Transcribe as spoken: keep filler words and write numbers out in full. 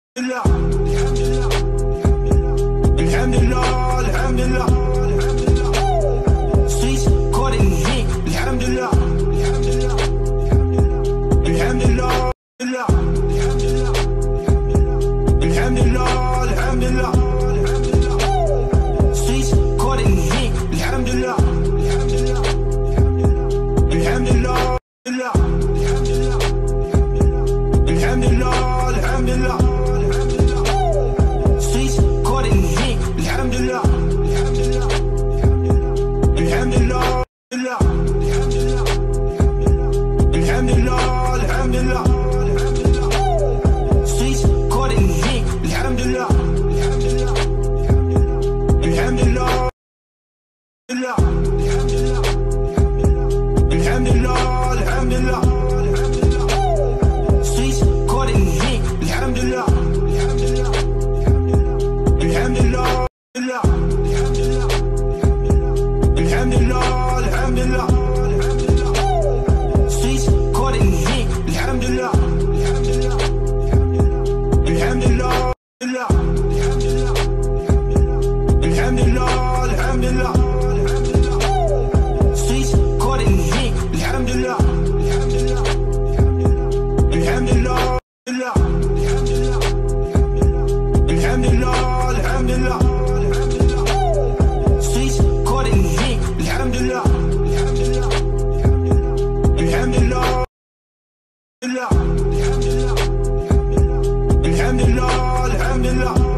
Alhamdulillah, alhamdulillah. Streets caught it in hit. Alhamdulillah, alhamdulillah, alhamdulillah, alhamdulillah, alhamdulillah. Streets caught it in hit. Alhamdulillah, alhamdulillah, alhamdulillah, alhamdulillah. Streets caught it in hit. Alhamdulillah, alhamdulillah, alhamdulillah, alhamdulillah. Streets caught it in hit. Alhamdulillah, alhamdulillah, alhamdulillah, alhamdulillah. Streets caught it in hit. Alhamdulillah, alhamdulillah, alhamdulillah, alhamdulillah. Streets caught it in hit. Alhamdulillah, alhamdulillah, alhamdulillah, alhamdulillah. Streets caught it in hit. Alhamdulillah, alhamdulillah, alhamdulillah, alhamdulillah. Streets caught it in hit. Alhamdulillah, alhamdulillah, alhamdulillah, alhamdulillah.